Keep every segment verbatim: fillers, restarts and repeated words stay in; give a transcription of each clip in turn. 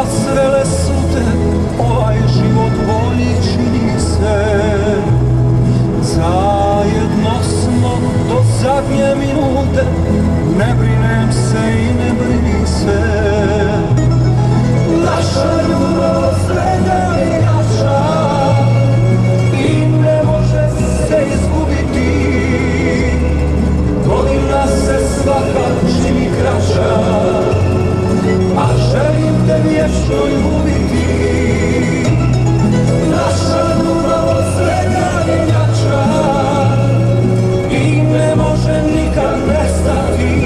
Rasvele su te, ovaj život bolji čini se. Zajedno smo do zadnje minute, ne brinem se i ne brini se. Naša ljubav srednja i jača i ne može se izgubiti. Godina se svaka čini kraća, a želim te vječno ljubiti. Naša ljubav srednja i jača i ne može nikad nestati.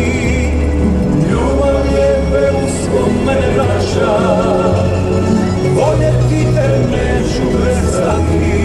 Ljubav je belusko mene vraća, voljeti te neću prestati.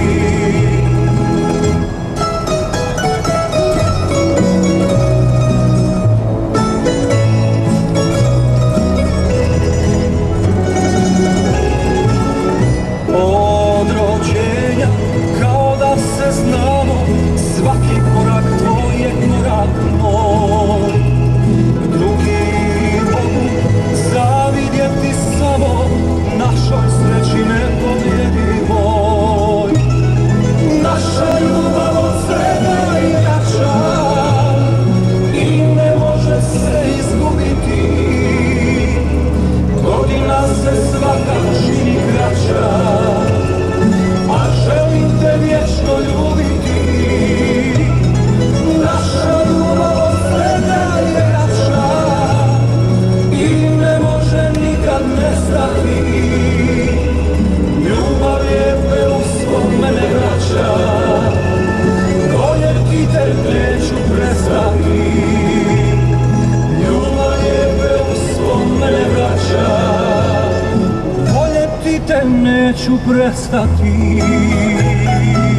Od rođenja kao da se znamo, svaki korak tvoj je korak moj. Drugi mogu zavidjeti samo našoj sreći nepobjedivoj. Naša ljubav od srednja i jača i ne može se izgubiti. Godina se svaka čini kraća, a želim te vječno ljubiti. Naša ljubav od srednja i jača i ne može nikad nestati. Ljubav je belustvo mene vraća, voljeti te neću prestati. Ljubav je belustvo mene vraća, voljeti te neću prestati.